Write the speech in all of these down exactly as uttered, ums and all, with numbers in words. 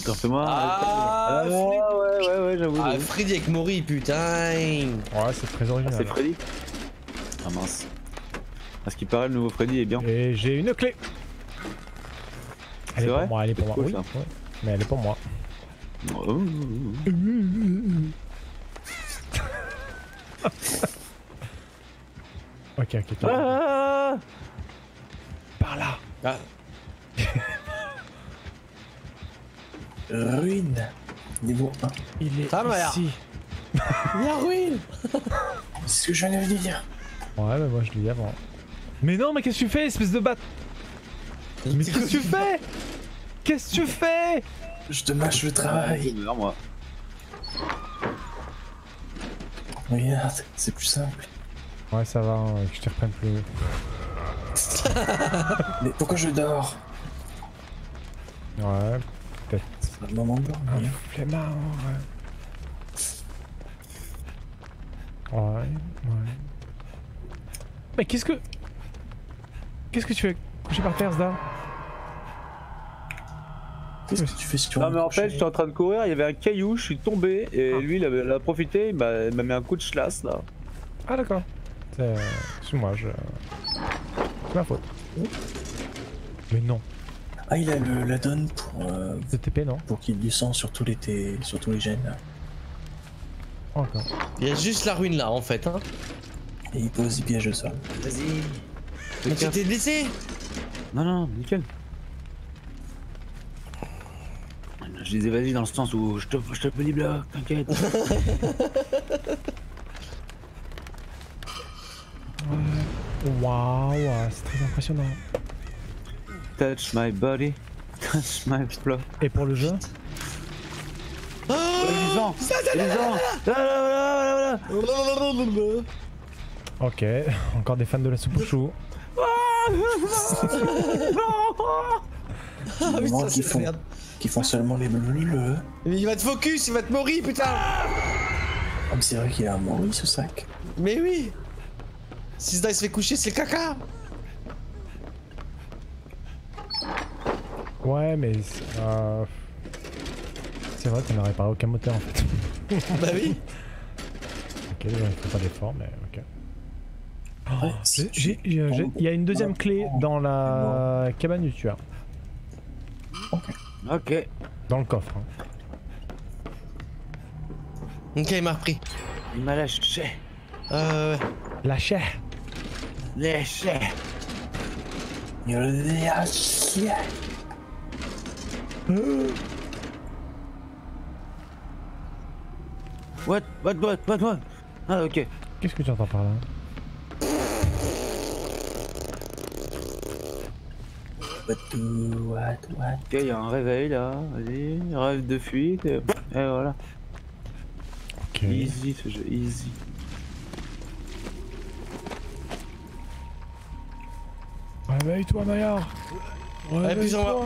Refais-moi. Ah, ah ouais, ouais, ouais, j'avoue. Ah, Freddy avec Mori, putain. Ouais, c'est très original. Ah, c'est Freddy. Ah mince. À ce qui paraît, le nouveau Freddy est bien. Et j'ai une clé. Elle est, est pour moi, elle est pour moi. Cool, oui, ouais. Mais elle est pour moi. Oh. Ok, ok. Ah Par là. Ah. Ruine. Niveau un. Il est Ah, ici. La ruine. C'est ce que je viens de dire. Ouais, mais moi je l'ai dit avant. Mais non, mais qu'est-ce que tu fais, espèce de bat? Mais qu'est-ce que tu fais? Qu'est-ce que tu fais? Je te mâche le travail. vers moi. Regarde, c'est plus simple. Ouais, ça va, hein, que je te reprenne plus. Mais pourquoi je dors? Ouais, peut-être. C'est le moment de dormir. Un flemmard, ouais. Ouais, ouais. Mais qu'est-ce que... Qu'est-ce que tu fais couché par terre, Zda? Qu'est-ce que tu fais sur Non mais en fait j'étais en train de courir, il y avait un caillou, je suis tombé et ah. lui il a, il a profité, il m'a mis un coup de chlasse là. Ah d'accord. C'est moi, je... C'est ma faute. Mais non. Ah il a le, la donne pour... Euh, le T P non? Pour qu'il descende sur tous les, t... sur tous les gènes là. Encore. Il y a juste la ruine là en fait hein. Et il pose des pièges au sol. Vas-y. Mais tu t'es blessé? Non non, nickel. Je disais vas-y dans le sens où je te, je te peux des blocs, t'inquiète. Waouh, c'est très impressionnant. Touch my body, touch my flow. Et pour le jeu? Oh, Lisant, Lisant. Ok, encore des fans de la soupe au chou. Ah oui, ça qui, font, qui font seulement les bleus. Mais il va te focus, il va te mourir putain. Ah mais c'est vrai qu'il a un mori ce sac. Mais oui. Si Zda il se fait coucher c'est caca. Ouais mais... Euh... C'est vrai qu'on n'a réparé aucun moteur en fait. Bah oui. Ok, il ne fait pas d'effort mais ok. Oh, ouais, si il y a une deuxième clé dans la cabane du tueur. Ok. Ok. Dans le coffre. Hein. Ok, il m'a repris. Il m'a lâché. Euh... Lâché. Lâché. Il a lâché. What? What? What? What? What? Ah ok. Qu'est-ce que tu entends par là? What? What? What? Ok, il y a un réveil là. Vas-y, rêve de fuite. Et, et voilà. Ok. Easy ce jeu, easy. Réveille-toi, Maillard. Réveille-toi.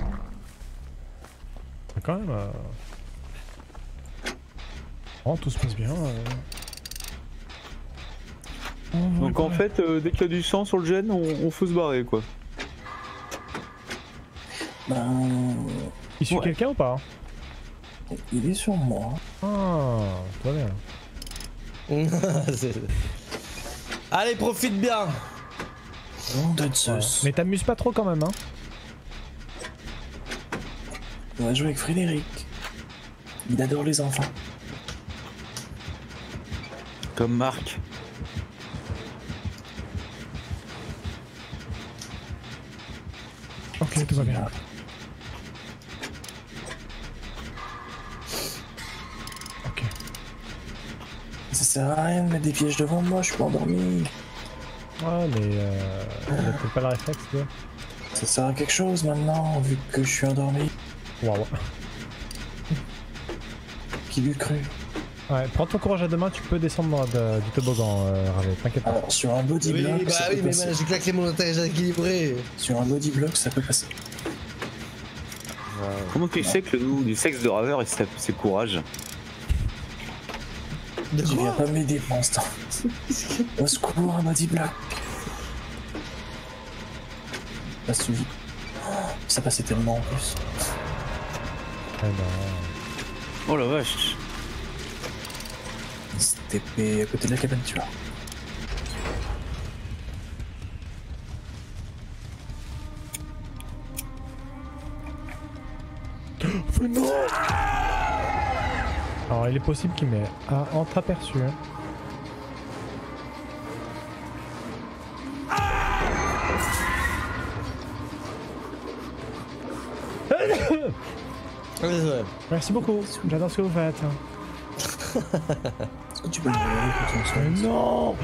Quand même. Euh... Oh, tout se passe bien. Euh... Donc en fait, euh, dès qu'il y a du sang sur le gène, on, on faut se barrer quoi. Ben... Il suit ouais. quelqu'un ou pas? Il est sur moi. Ah, toi bien. Allez, profite bien. Nom de Zeus. Mais t'amuses pas trop quand même, hein? On va jouer avec Frédéric. Il adore les enfants. Comme Marc. Ok, tout va bien. Ok. Ça sert à rien de mettre des pièges devant moi, je suis pas endormi. Ouais, mais euh... il a peut-être pas le réflexe, tu vois. Ça sert à quelque chose maintenant, vu que je suis endormi. Waouh. Qui lui cru? Ouais, prends ton courage à deux mains, tu peux descendre de, du toboggan, euh, Ravé, t'inquiète pas. Alors, sur un body Oui, block, bah ça oui, peut mais passer. j'ai claqué mon otage équilibré. Sur un body block, ça peut passer. Ouais. Comment tu sais que le nom du sexe de Raveur c'est courage? De Tu viens quoi? pas m'aider pour l'instant. Au secours, un body block. Pas suivi. Oh, ça passait tellement en plus. Ah non. Oh la vache. Il s'est T P à côté de la cabane, tu vois. Non. Alors il est possible qu'il m'ait ah, entreaperçu. Hein. Merci beaucoup, j'adore ce que vous faites. Est-ce que tu peux me regarder quand on se Mais non.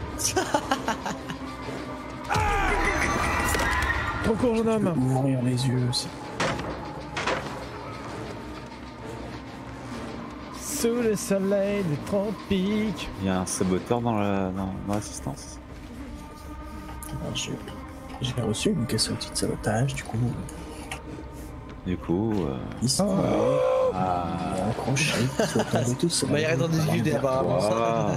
Trop court, jeune homme. ouvrir les yeux aussi. Sous le soleil des tropiques. Il y a un saboteur dans la dans, dans l'assistance. Alors, J'ai j'ai reçu une caisse outil de sabotage, du coup. Du coup. Euh... Ici, Oh. Ah. il y a un crochet qui soit tombé tout seul. Bah, il y a rien dans des idées apparemment. Wow.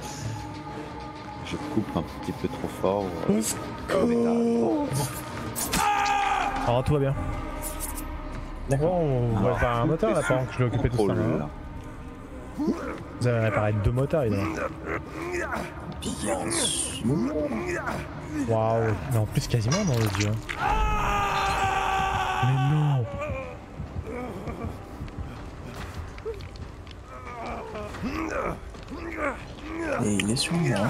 Je coupe un petit peu trop fort. Oh, tout va bien. D'accord. Oh, on va faire un moteur là pendant que je l'ai occupé tout ça. Contrôle, Là. là. Vous avez réparé deux moteurs évidemment. Bien sûr. Waouh, mais en plus quasiment dans le jeu. Mais non. Et il est sur moi.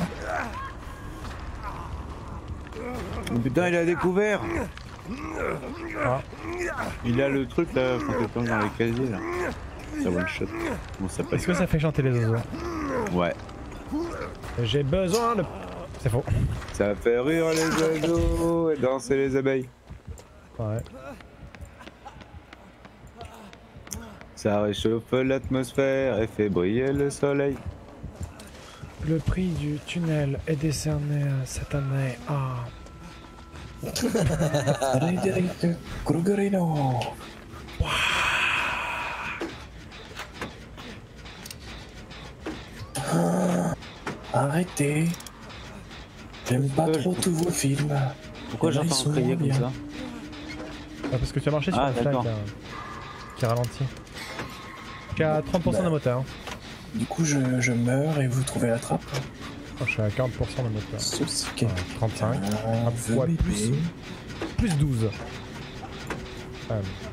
Oh, putain, il a découvert. Ah. Il a le truc là, quand tu tombes dans les casiers là. Ça one shot. Comment ça s'appelle? Est-ce que ça fait chanter les oiseaux? Ouais. J'ai besoin de... C'est faux. Ça fait rire les oiseaux et danser les abeilles. Ouais. Ça réchauffe l'atmosphère et fait briller le soleil. Le prix du tunnel est décerné cette année à... Frédéric Krugerino. Ah, arrêtez. J'aime pas trop tous vos films. Pourquoi Il y en a, ils j'entends sont crier comme bien. ça? Ah, parce que tu as marché sur Ah, le flag d'accord. euh, qui ralentit. Qui a trente pour cent de moteur. Du coup, je, je meurs et vous trouvez la trappe. Oh, je suis à quarante pour cent de moteur. Sauciquet. Ouais, trente-cinq. Un Un peu fois bébé. plus. Plus douze. Ah,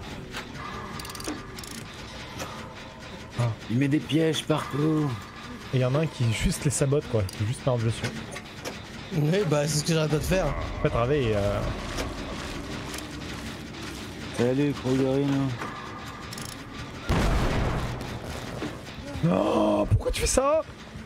Il met des pièges partout. et il y en a un qui juste les sabote quoi, qui juste marche dessus. Oui, bah c'est ce que j'arrête pas de faire. En fait, Ravé, euh... Salut Krugerino. Non, pourquoi tu fais ça?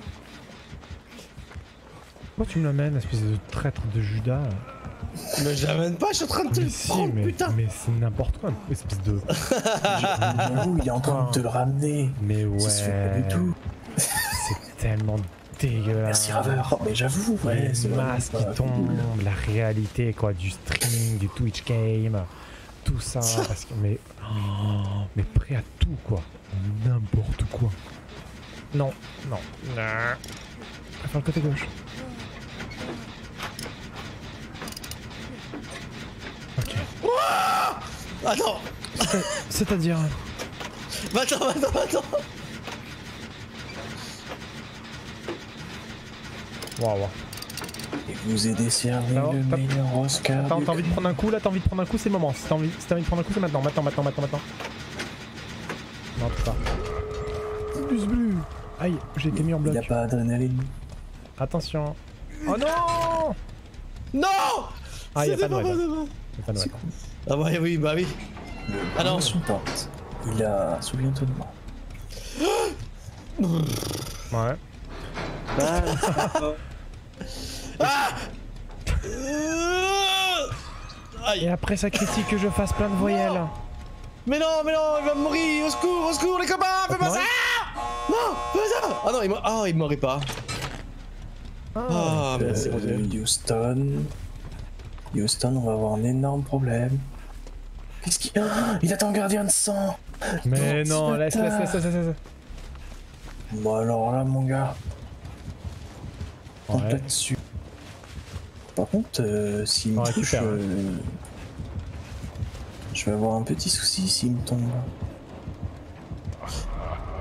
Pourquoi tu me l'amènes, espèce de traître de Judas là? Mais je l'amène pas, je suis en train de te Mais le si, prendre, mais, putain. mais c'est n'importe quoi, une espèce de... J'avoue, il est en train de te le ramener. Mais ouais... Ça se fait pas du tout. C'est tellement dégueulasse. Merci Raveur. Mais j'avoue, ouais, Les c'est masques vraiment qui pas tombent, cool. la réalité quoi, du streaming, du Twitch game, tout ça, parce que mais, oh, mais prêt à tout quoi, n'importe quoi. Non, non, non. On va faire le côté gauche. Ok. Attends, C'est-à-dire, bah, attends, attends, attends. waouh. Wow. Et vous ai décerné Alors, le t'as- meilleur Oscar. Attends, du t'as envie de prendre un coup là, t'as envie de prendre un coup, c'est le moment. Si t'as envie, si t'as envie de prendre un coup, c'est maintenant, maintenant, maintenant, maintenant, maintenant. Non, tout ça. Plus bleu. Aïe, j'ai été mis en Il bloc. n'y a pas d'adrénaline. Attention. Oh non! Non. Ah, y'a C'était pas de pas Noël. bon, Y'a pas de Noël. Ah bah oui, bah oui. Ah non. Son porte. Il a. Souviens-toi de moi. Ouais. Euh, Aïe. Et après ça critique que je fasse plein de voyelles. Mais non, mais non, il va mourir. Au secours, au secours, les copains, fais pas ça. Non, fais pas ça. Ah non, il m'a. Ah, il m'aurait pas. Ah, merci mon Euh, Dieu. Houston. Houston, on va avoir un énorme problème. Qu'est-ce qu'il y a? Il attend un gardien de sang. Mais non, ce laisse, laisse, laisse, laisse, laisse, laisse. Bon alors là, mon gars. Compte Ouais. là-dessus. Par contre, euh, s'il me On touche, récupère. euh, je vais avoir un petit souci s'il me tombe.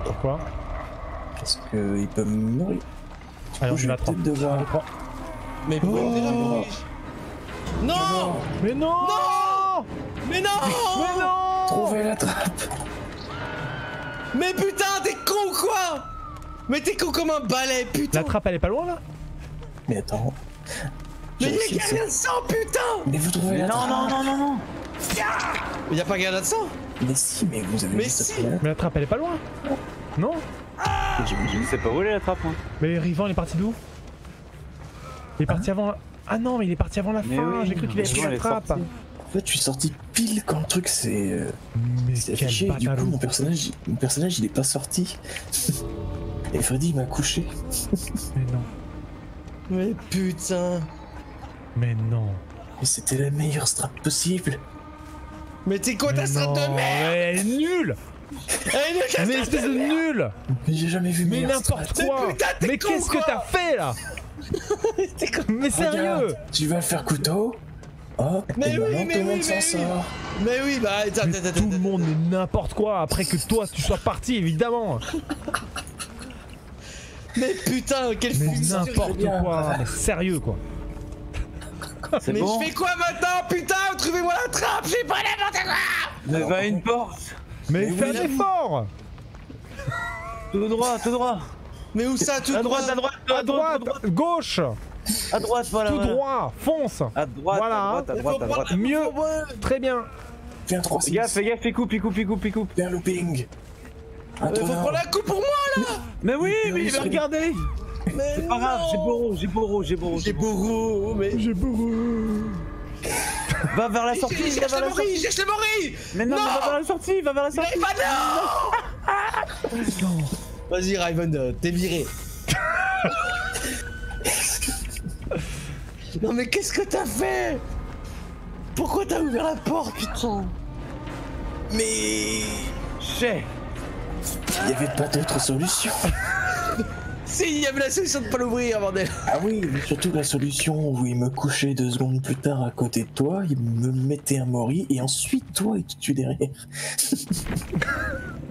Pourquoi? Parce qu'il peut mourir. Allez, on y je va vais trois. peut-être devoir... trois. Mais pourquoi Oh. t'es là, Maurice? Non! Mais non! Non! Mais non! Mais non! Trouver la trappe. Mais putain, t'es con ou quoi? Mais t'es con comme un balai, putain! La trappe elle est pas loin là? Mais attends. Mais J'ai y'a essayé gardien de sang, putain! Mais vous trouvez la Non, trappe. non, non, non, non. Y'a pas gardien de sang? Mais si, mais vous avez Mais juste si. pris la- Mais la trappe elle est pas loin? Non? Je ne sais pas où elle est la trappe, moi. Mais Rivan il est parti d'où? Il est parti avant. Ah non, mais il est parti avant la Mais fin. oui, J'ai cru qu'il avait Rivan, pris elle la est trappe. sortie. En fait, je suis sorti pile quand le truc s'est euh, Mais s'est quel affiché. Du coup, bâtard. mon personnage, mon personnage, il est pas sorti. Et Freddy il m'a couché. Mais non. Mais putain! Mais non. Mais c'était la meilleure strap possible. Mais t'es quoi ta Mais strat non, de merde? mais elle est nulle. Elle est ta Mais strat espèce de merde. nul. Mais j'ai jamais vu Mais meilleure n'importe strat. quoi. Mais putain, t'es Mais con, qu'est-ce que quoi. t'as fait là? T'es con. Mais sérieux? Regarde, tu vas le faire couteau. Hop, Mais et oui, maintenant mais tout le monde oui, s'en mais oui. sort. Mais oui, bah attends, Mais attends, attends. tout le monde mais n'importe quoi après que toi tu sois parti évidemment. Mais putain, quel Mais fils de n'importe bien. quoi. Mais sérieux quoi. C'est Mais bon. je fais quoi maintenant, putain? Trouvez-moi la trappe, j'ai pas n'importe quoi! Mais va à une porte. Mais Mais fais oui. un effort. Tout droit, tout droit. Mais où ça, tout À droite, à droite, À droite, gauche, à droite, voilà. tout voilà. droit, fonce. À droite, Voilà. à droite, à droite, à droite. Mieux. Très bien. Fais un trois Fais six. gaffe, fais gaffe, il coupe, il coupe, il coupe, il coupe. Fais un looping. Un Faut tonnerre. prendre la coupe pour moi là! Mais oui, Mais mais oui, il va c'est- regarder. Mais C'est pas grave, j'ai Boro, j'ai Boro, j'ai Boro. J'ai bourreau, mais. J'ai beau. Va vers la Il sortie, va cherche vers le la sortie. mori, il cherche le mori! Mais non, Non. mais va vers la sortie, va vers la sortie. Mais pas non! Vas-y, Raven, euh, t'es viré. Non, mais qu'est-ce que t'as fait? Pourquoi t'as ouvert la porte, putain? Mais Chais. il n'y avait pas d'autre solution. Si, il y avait la solution de pas l'ouvrir, bordel. Ah oui, mais surtout la solution où il me couchait deux secondes plus tard à côté de toi, il me mettait un mori et ensuite toi il te tue derrière.